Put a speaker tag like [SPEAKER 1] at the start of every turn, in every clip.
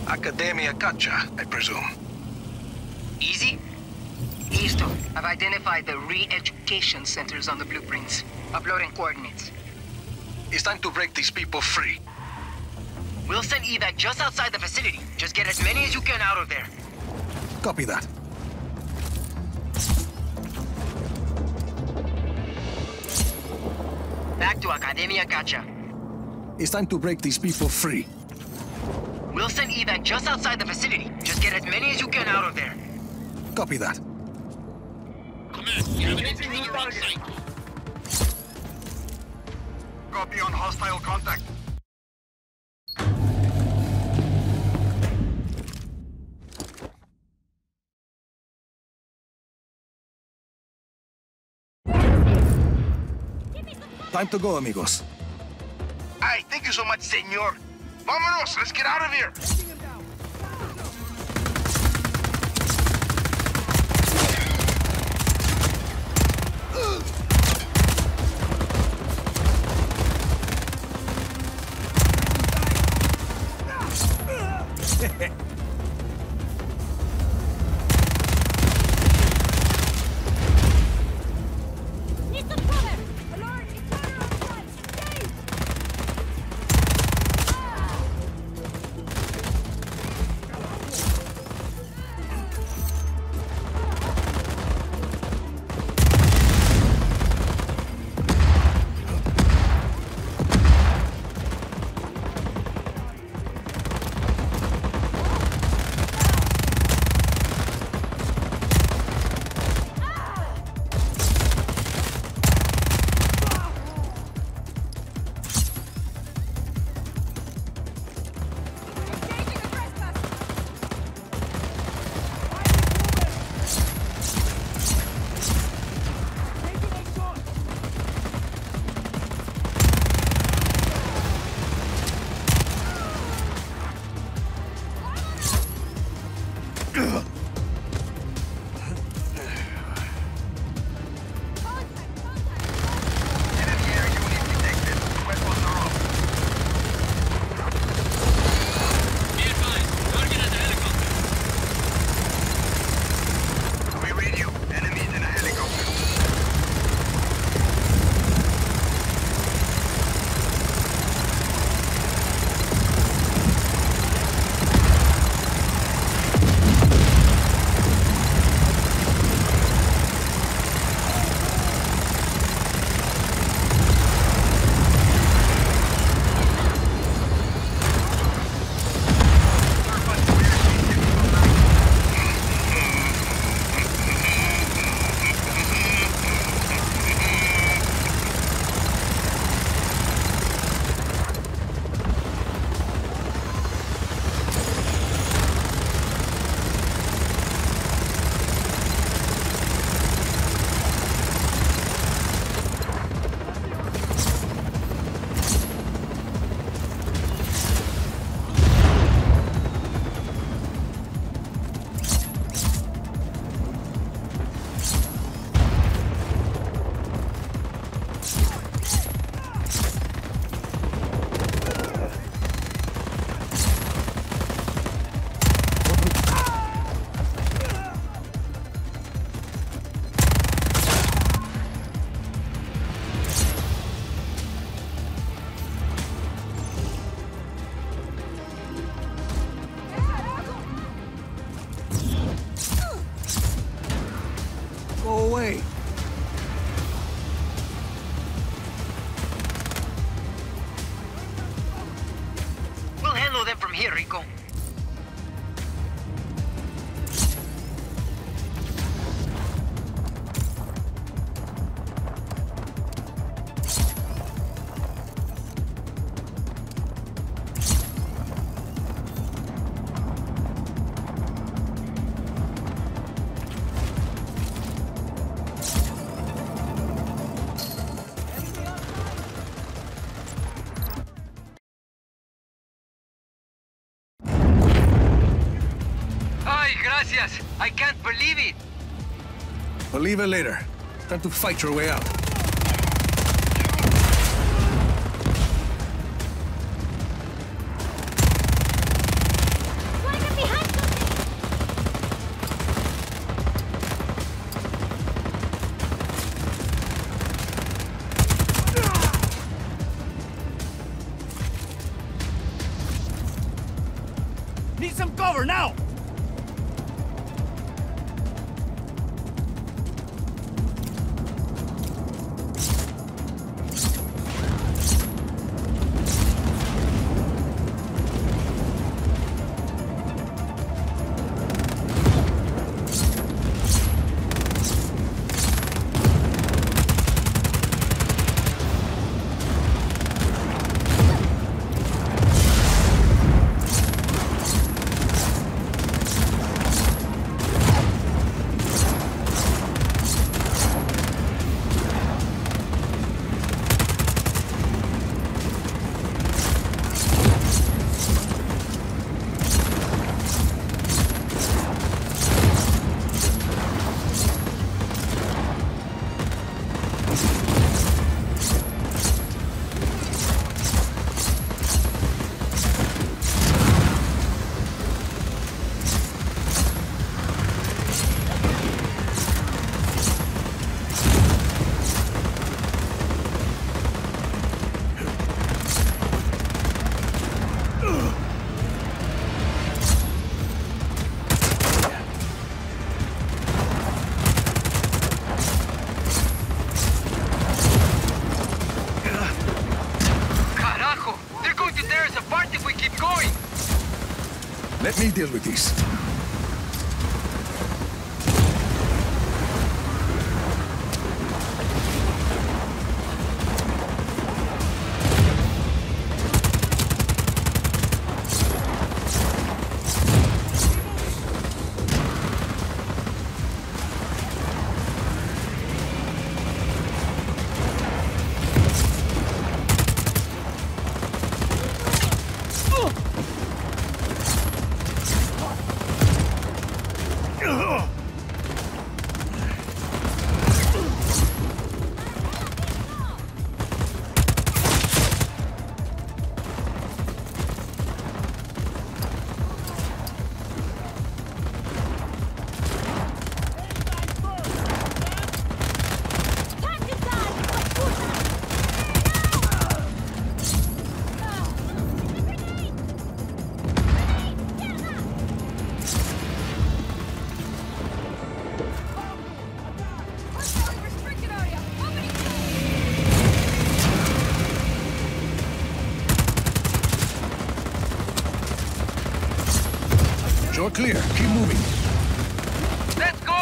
[SPEAKER 1] Academia Gotcha, I presume.
[SPEAKER 2] Easy? Listo. I've identified the re-education centers on the blueprints. Uploading coordinates.
[SPEAKER 1] It's time to break these people free.
[SPEAKER 2] We'll send evac just outside the facility. Just get as many as you can out of there.
[SPEAKER 1] Copy that.
[SPEAKER 2] Back to Academia Gotcha.
[SPEAKER 1] It's time to break these people free.
[SPEAKER 2] We'll send evac just outside the facility. Just get as many as you can out of there.
[SPEAKER 1] Copy that.
[SPEAKER 3] Command, we have an intruder on site.
[SPEAKER 1] Copy on hostile contact. Time to go, amigos.
[SPEAKER 4] Ay, thank you so much, senor. Vámonos, let's get out of here.
[SPEAKER 1] Away.
[SPEAKER 2] We'll handle them from here, Rico. Gracias. I can't believe it.
[SPEAKER 1] Believe it later. Time to fight your way out. some cover now! Let me deal with these. You're clear. Keep moving.
[SPEAKER 4] Let's go!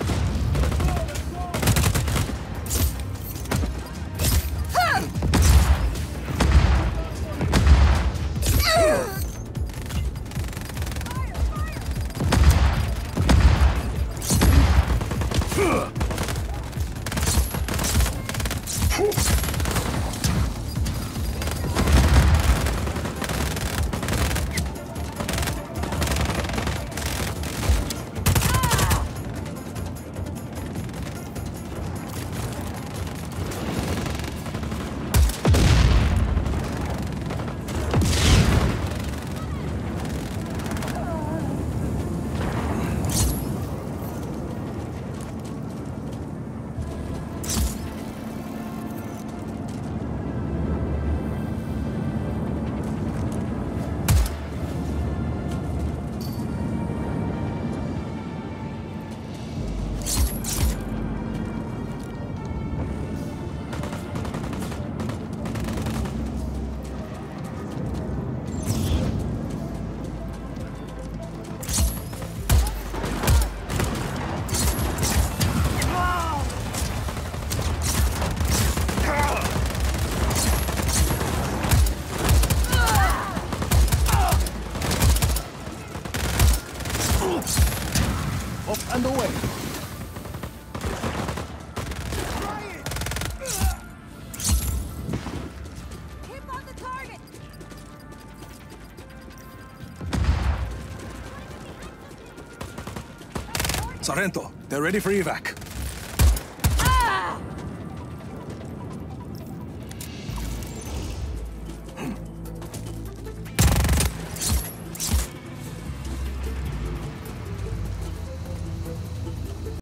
[SPEAKER 1] Up and away.
[SPEAKER 5] Keep on the target.
[SPEAKER 1] Sargento, they're ready for evac.